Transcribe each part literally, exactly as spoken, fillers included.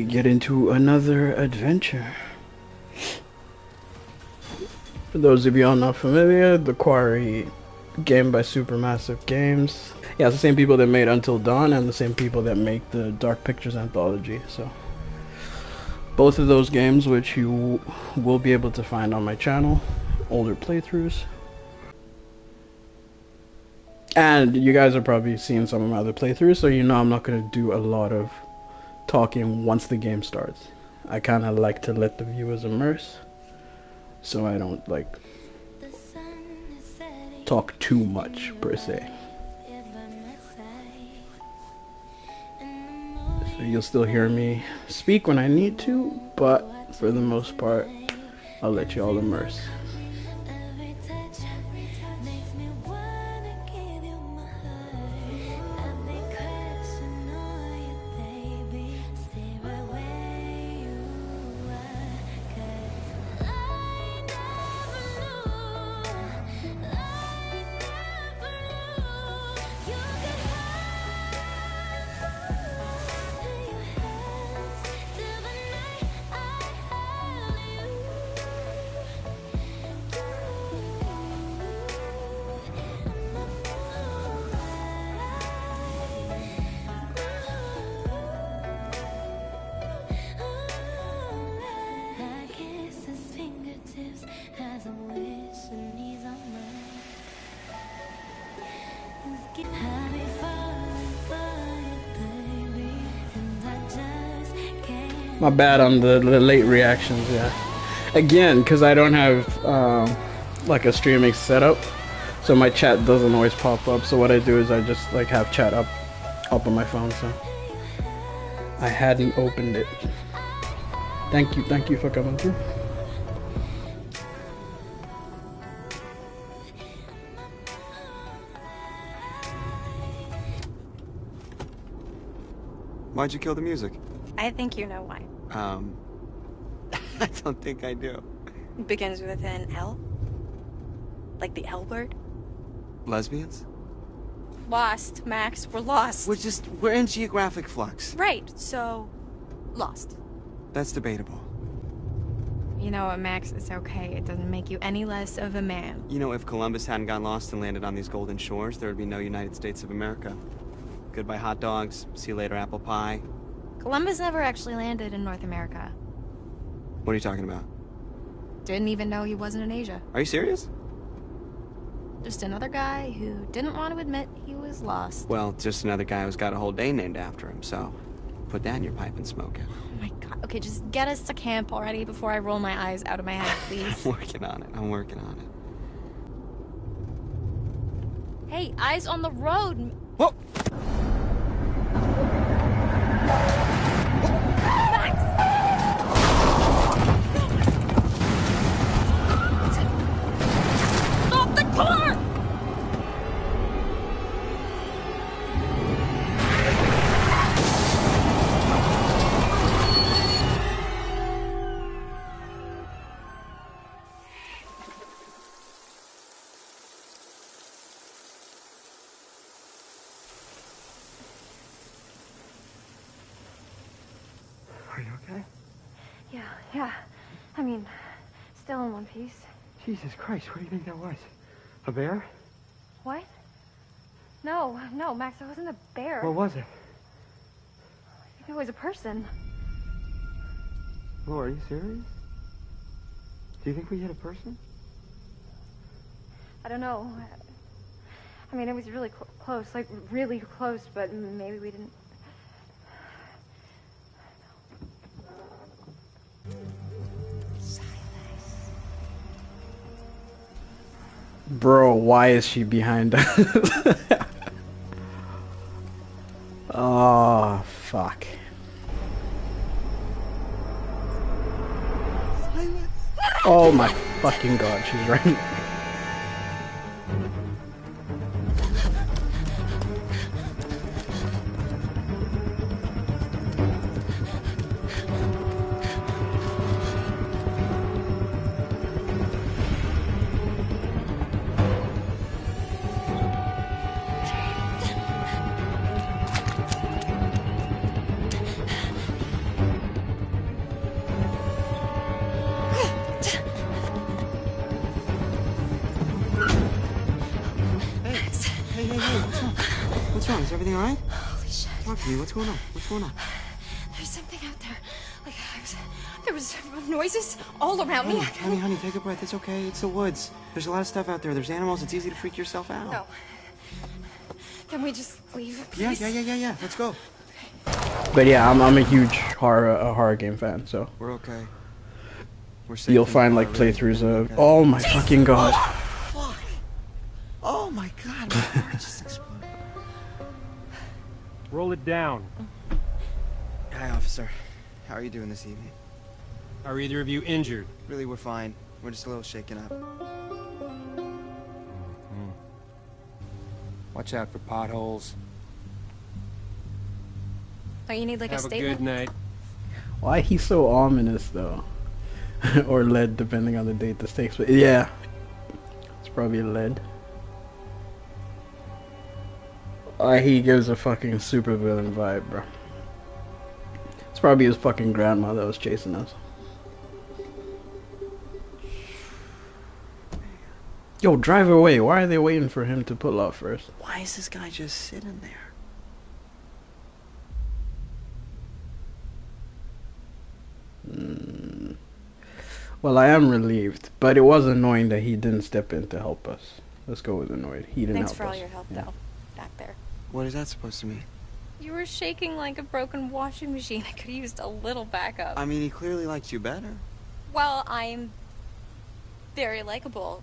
get into another adventure. For those of you all not familiar, the Quarry game by Supermassive Games. Yeah, it's the same people that made Until Dawn and the same people that make the Dark Pictures anthology. So both of those games, which you will be able to find on my channel, older playthroughs. And you guys have probably seen some of my other playthroughs, so you know I'm not going to do a lot of talking once the game starts. I kind of like to let the viewers immerse, so I don't like talk too much per se. So you'll still hear me speak when I need to, but for the most part, I'll let you all immerse. My bad on the, the late reactions, yeah. Again, because I don't have um, like a streaming setup, so my chat doesn't always pop up. So what I do is I just like have chat up, up on my phone. So I hadn't opened it. Thank you, thank you for coming through. Why'd you kill the music? I think you know why. Um, I don't think I do. It begins with an L? Like the L word? Lesbians? Lost, Max. We're lost. We're just, we're in geographic flux. Right, so, lost. That's debatable. You know what, Max? It's okay. It doesn't make you any less of a man. You know, if Columbus hadn't got lost and landed on these golden shores, there would be no United States of America. Goodbye hot dogs, see you later apple pie. Columbus never actually landed in North America. What are you talking about? Didn't even know he wasn't in Asia. Are you serious? Just another guy who didn't want to admit he was lost. Well, just another guy who's got a whole day named after him, so put that in your pipe and smoke it. Oh my god. Okay, just get us to camp already before I roll my eyes out of my head, please. I'm working on it. I'm working on it. Hey, eyes on the road. Whoa! Are you okay? Yeah, yeah. I mean, still in one piece. Jesus Christ, what do you think that was? A bear? What? No, no, Max, it wasn't a bear. What was it? I think it was a person. Laura, are you serious? Do you think we hit a person? I don't know. I mean, it was really cl close, like really close, but maybe we didn't. Bro, why is she behind us? Oh, fuck. Oh my fucking god, she's right. hey, hey, hey, what's wrong? What's wrong? Is everything all right? Holy shit. Talk to me. What's going on? What's going on? There's something out there. Like, I was, there was noises all around me. Honey, honey, honey, take a breath. It's okay. It's the woods. There's a lot of stuff out there. There's animals. It's easy to freak yourself out. No. Can we just leave, Yeah, please? yeah, yeah, yeah, yeah. Let's go. But yeah, I'm I'm a huge horror a horror game fan, so We're okay. We're safe. you'll in find the like car, really. playthroughs We're of. okay. Oh my fucking god! Fuck. Oh my god, my heart just exploded. Roll it down. Hi, officer. How are you doing this evening? Are either of you injured? Really, we're fine. We're just a little shaken up. Mm-hmm. Watch out for potholes. Don't you need like Have a a statement? good night. Why he's so ominous though? Or lead, depending on the date this takes. But yeah, it's probably lead. Uh, he gives a fucking super villain vibe, bro. It's probably his fucking grandma that was chasing us. Yo, drive away. Why are they waiting for him to pull off first? Why is this guy just sitting there? Mm. Well, I am relieved, but it was annoying that he didn't step in to help us. Let's go with annoyed. He didn't Thanks help for all us. your help, Yeah. though, back there. What is that supposed to mean? You were shaking like a broken washing machine. I could have used a little backup. I mean, he clearly liked you better. Well, I'm very likable.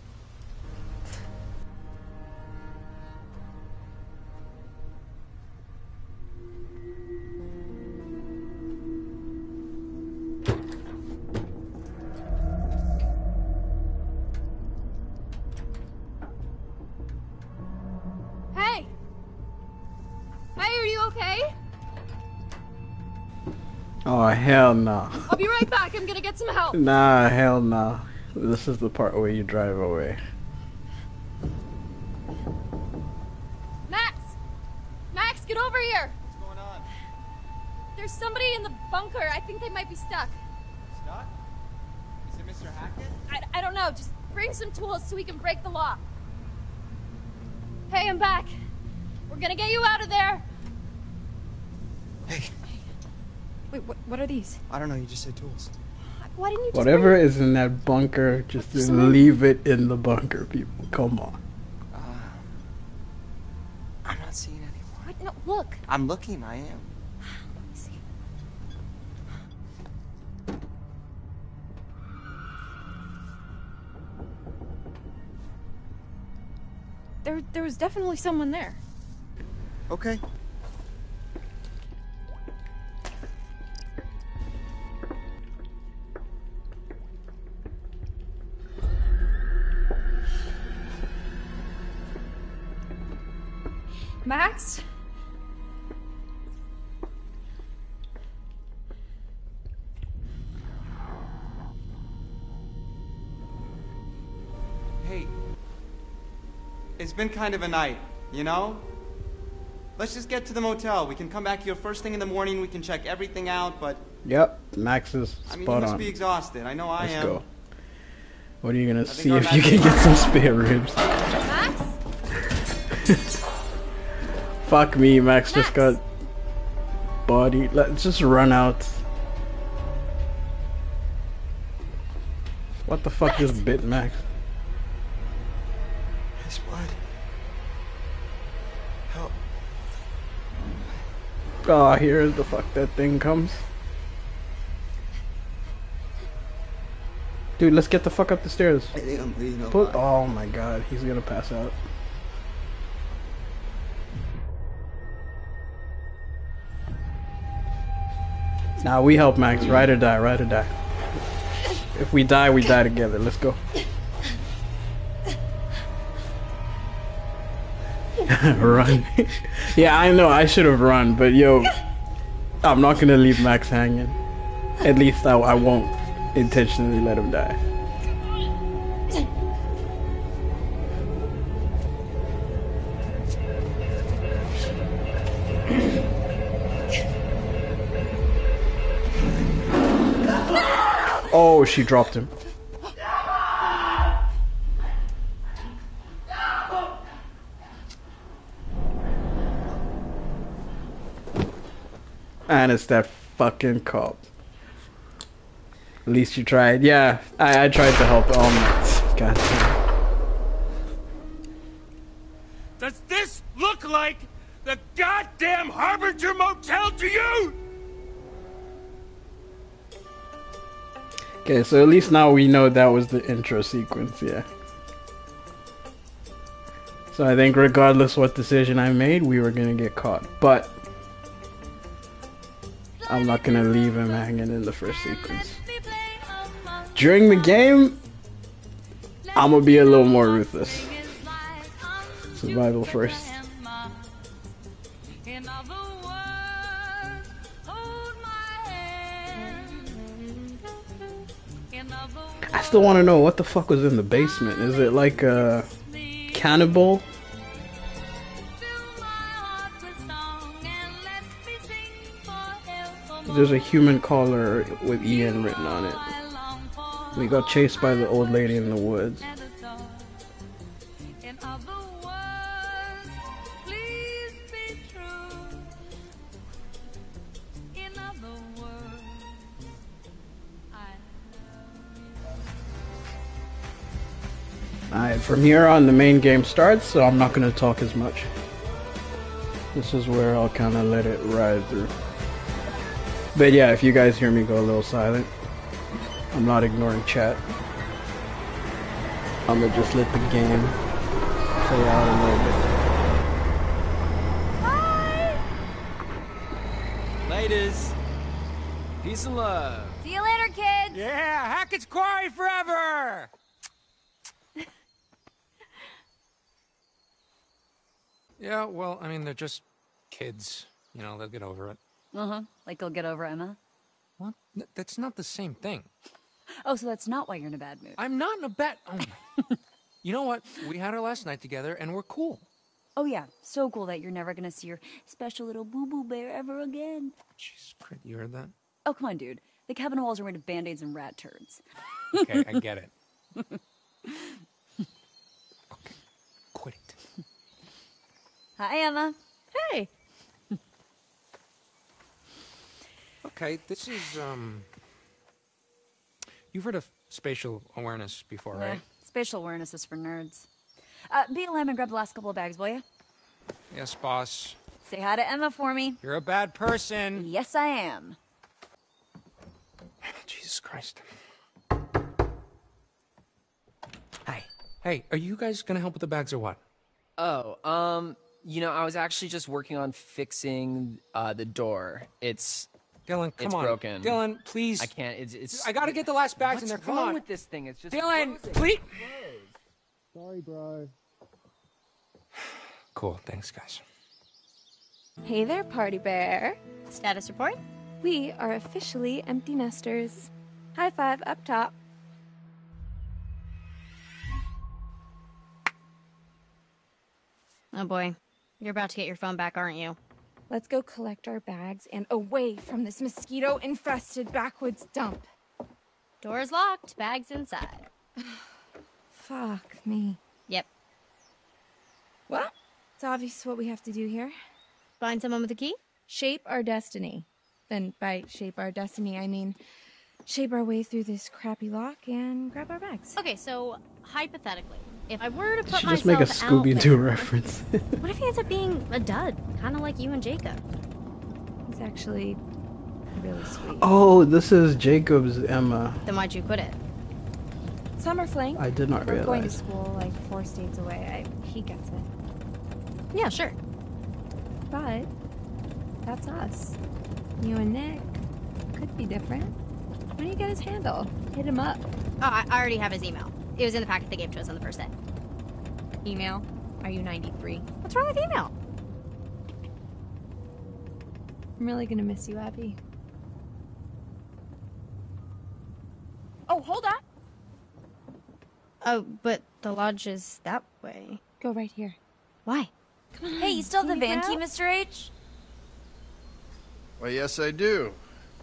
Hey! Hey, are you okay? Oh, hell no. I'll be right back. I'm gonna get some help. Nah, hell no. This is the part where you drive away. Max! Max, get over here! What's going on? There's somebody in the bunker. I think they might be stuck. Stuck? Is it Mister Hackett? I, I don't know. Just bring some tools so we can break the lock. Hey, I'm back. We're gonna get you out of there. Hey, Wait, what, what are these? I don't know. You just said tools. Why didn't you just Whatever bring... is in that bunker, just There's somebody- leave it in the bunker, people. Come on. Uh, I'm not seeing anyone. What? No, look. I'm looking. I am. Let me see. There, there was definitely someone there. Okay. Max? Hey. It's been kind of a night, you know? Let's just get to the motel. We can come back here first thing in the morning. We can check everything out, but... Yep, Max is I mean, you spot must on. be exhausted. I know I Let's am. go. What are you gonna think see our if you Max- can get some spare ribs? Max? Fuck me, Max, just Max. got body. Let's just run out. What the fuck Max. just bit Max? His blood. Help. Oh, here's the fuck that thing comes. Dude, let's get the fuck up the stairs. I think I'm bleeding a Put, lot. oh my god, he's gonna pass out. Now we help Max, ride or die, ride or die. If we die, we die together. Let's go. Run. Yeah, I know, I should have run, but yo, I'm not gonna leave Max hanging. At least I, I won't intentionally let him die. Oh, she dropped him. And it's that fucking cop. At least you tried. Yeah, I, I tried to help. Oh my god damn. Does this look like the goddamn Harbinger Motel to you? Okay, so at least now we know that was the intro sequence, yeah. So I think regardless what decision I made, we were gonna get caught. But I'm not gonna leave him hanging in the first sequence. During the game, I'm gonna be a little more ruthless. Survival first. I still want to know what the fuck was in the basement. Is it like a cannibal? There's a human collar with Ian written on it. We got chased by the old lady in the woods. Alright, from here on the main game starts, so I'm not going to talk as much. This is where I'll kind of let it ride through. But yeah, if you guys hear me go a little silent, I'm not ignoring chat. I'm gonna just let the game play out a little bit. Bye! Ladies, peace and love. See you later, kids! Yeah, Hackett's Quarry forever! Yeah, well, I mean, they're just kids. You know, they'll get over it. Uh-huh. Like they'll get over Emma? What? N- That's not the same thing. Oh, so that's not why you're in a bad mood. I'm not in a bad... Oh. You know what? We had our last night together, and we're cool. Oh, yeah. So cool that you're never gonna see your special little boo-boo bear ever again. Jeez, Crit, you heard that? Oh, come on, dude. The cabin walls are made of Band-Aids and rat turds. Okay, I get it. Okay, quit it. Hi, Emma. Hey! Okay, this is, um... You've heard of spatial awareness before, right? Yeah, spatial awareness is for nerds. Uh, be a lamb and grab the last couple of bags, will you? Yes, boss. Say hi to Emma for me. You're a bad person. Yes, I am. Jesus Christ. Hi. Hey, are you guys gonna help with the bags or what? Oh, um, you know, I was actually just working on fixing uh, the door. It's Dylan, come it's on. broken. Dylan, please. I can't. It's. it's I gotta get the last bags What's in there. Come wrong on. with this thing? It's just Dylan, frozen. please. Sorry, bro. Cool. Thanks, guys. Hey there, Party Bear. Status report? We are officially empty nesters. High five up top. Oh boy. You're about to get your phone back, aren't you? Let's go collect our bags and away from this mosquito-infested backwoods dump. Door's locked, bags inside. Fuck me. Yep. Well, it's obvious what we have to do here. Find someone with a key? Shape our destiny. And by shape our destiny, I mean shape our way through this crappy lock and grab our bags. Okay, so hypothetically, if I were to Did put she just make a myself out Scooby-Doo there, reference? what if he ends up being a dud? Kind of like you and Jacob. He's actually really sweet. Oh, this is Jacob's Emma. Then why'd you quit it? Summer fling. I did not We're realize. going to school like four states away. I, he gets it. Yeah, sure. But that's us. You and Nick could be different. Why don't you get his handle? Hit him up. Oh, I I already have his email. It was in the packet they gave to us on the first day. Email? Are you ninety-three? What's wrong with email? I'm really gonna miss you, Abby. Oh, hold on. Oh, but the lodge is that way. Go right here. Why? Come on. Hey, you still have the See me van out? key, Mister H? Well, yes, I do.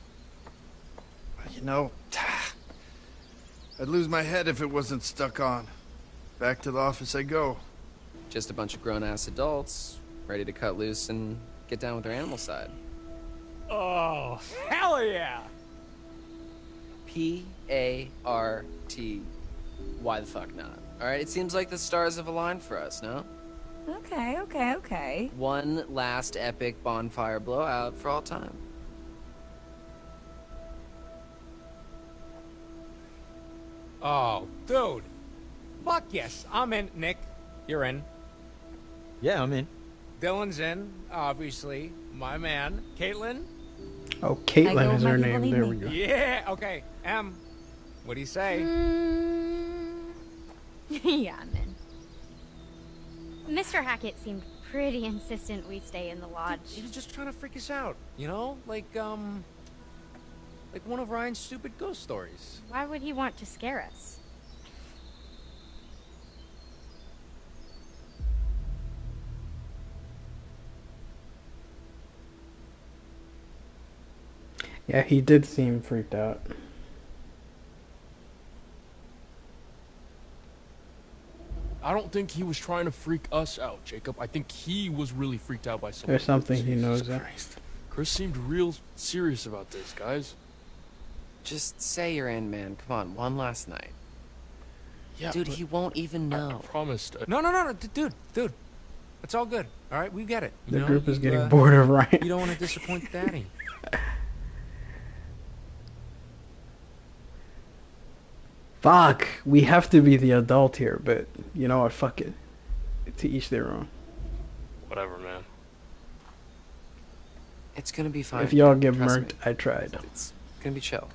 You know, I'd lose my head if it wasn't stuck on. Back to the office I go. Just a bunch of grown-ass adults ready to cut loose and get down with their animal side. Oh, hell yeah! P A R T. Why the fuck not? Alright, it seems like the stars have aligned for us, no? Okay, okay, okay. One last epic bonfire blowout for all time. Oh, dude. Fuck yes, I'm in. Nick, you're in. Yeah, I'm in. Dylan's in, obviously. My man. Caitlin? Oh, I Caitlin go is where her my people name. need There me. we go. Yeah, okay. Em, what do you say? Mm. Yeah, I'm in. Mister Hackett seemed pretty insistent we stay in the lodge. He was just trying to freak us out, you know? Like, um... like one of Ryan's stupid ghost stories. Why would he want to scare us? Yeah, he did seem freaked out. I don't think he was trying to freak us out, Jacob. I think he was really freaked out by something. There's something he knows. Jesus Christ. Chris seemed real serious about this, guys. Just say you're in, man. Come on, one last night. Yeah, Dude, he won't even know. I promised. I No, no, no, no, d- dude, dude. It's all good. All right, we get it. You The know, group is you, getting uh, bored of Ryan. You don't want to disappoint Daddy. Fuck, we have to be the adult here, but you know what? Fuck it. To each their own. Whatever, man. It's gonna be fine. If y'all get Trust murked, me. I tried. It's gonna be chill.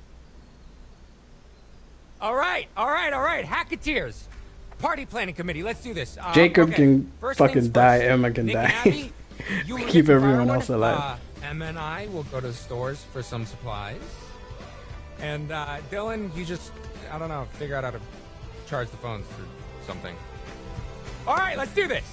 All right, all right, all right. Hacketeers. Party planning committee. Let's do this. Um, Jacob okay. can First fucking things die, first. Emma can Nick die. and Abby, you will Keep get some everyone firewood. else alive. Uh, Emma and I will go to the stores for some supplies. And uh, Dylan, you just, I don't know, figure out how to charge the phones or something. All right, let's do this.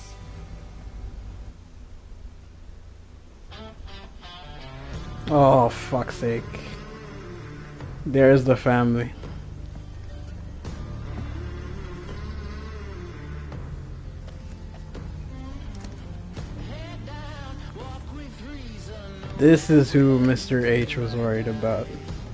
Oh, fuck's sake. There's the family. This is who Mister H was worried about.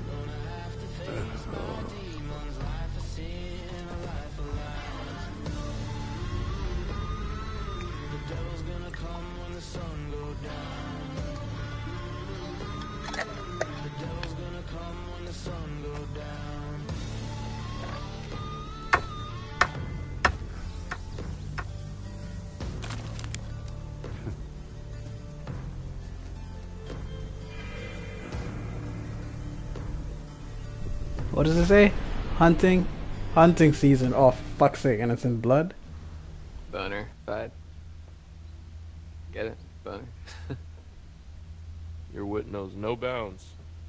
What does it say? Hunting? Hunting season. Oh, fuck's sake, and it's in blood? Boner. Fight. Get it? Boner. Your wit knows no bounds.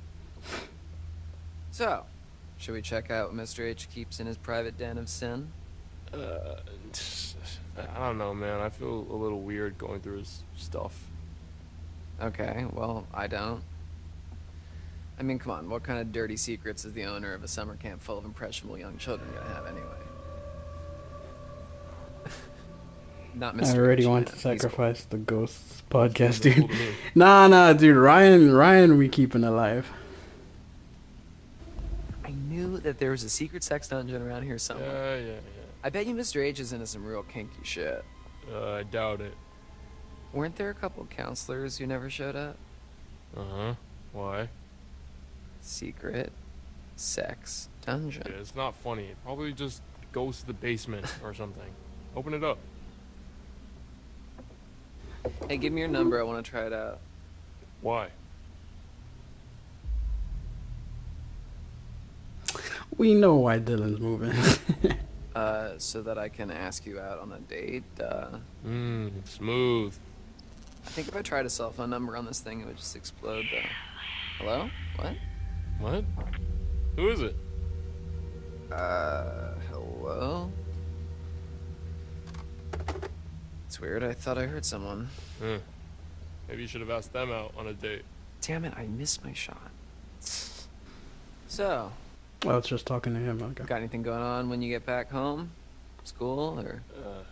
So, should we check out what Mister H keeps in his private den of sin? Uh, I don't know, man. I feel a little weird going through his stuff. Okay, well, I don't. I mean, come on, what kind of dirty secrets is the owner of a summer camp full of impressionable young children gonna have anyway? Not I Mister already H, want you to know, he's- sacrifice the ghosts podcast, Seems a dude. little to me. Nah, nah, dude. Ryan, Ryan, we keeping alive. I knew that there was a secret sex dungeon around here somewhere. Yeah, yeah, yeah. I bet you Mister H is into some real kinky shit. Uh, I doubt it. Weren't there a couple counselors who never showed up? Uh-huh. Why? Secret sex dungeon. Yeah, it's not funny. It probably just goes to the basement or something. Open it up. Hey, give me your number. I want to try it out. Why? We know why Dylan's moving. Uh, so that I can ask you out on a date. Uh, Mmm, smooth. I think if I tried a cell phone number on this thing, it would just explode. Though. Hello? What? What? Who is it? Uh, hello? It's weird. I thought I heard someone. Huh. Maybe you should have asked them out on a date. Damn it! I missed my shot. So, Oh, it's just talking to him. Okay. got anything going on when you get back home? School or? Uh,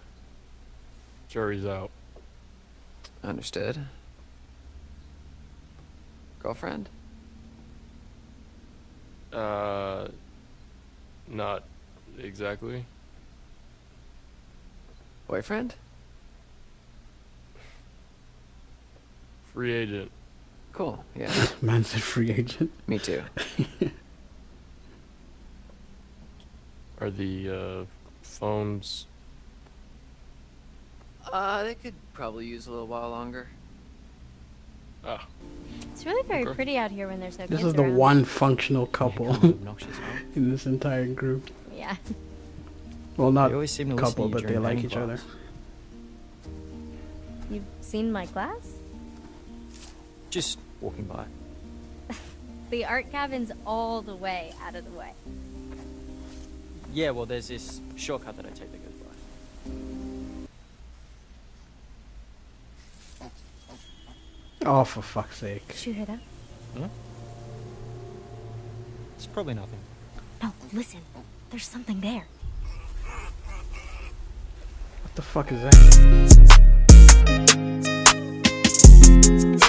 jury's out. Understood. Girlfriend? Uh, not exactly. Boyfriend? Free agent. Cool, yeah. Man said free agent. Me too. Are the uh, phones... Uh, they could probably use a little while longer. Ah. It's really very Okay. pretty out here when there's no This kids is the around. one functional couple in this entire group. Yeah. Well, not They always seem to listen couple, to you but they during like painting each other. class. You've seen my class? Just walking by. The art cabin's all the way out of the way. Yeah, well, there's this shortcut that I take that goes by. Oh, for fuck's sake. Did you hear that? Huh? It's probably nothing. No, listen. There's something there. What the fuck is that?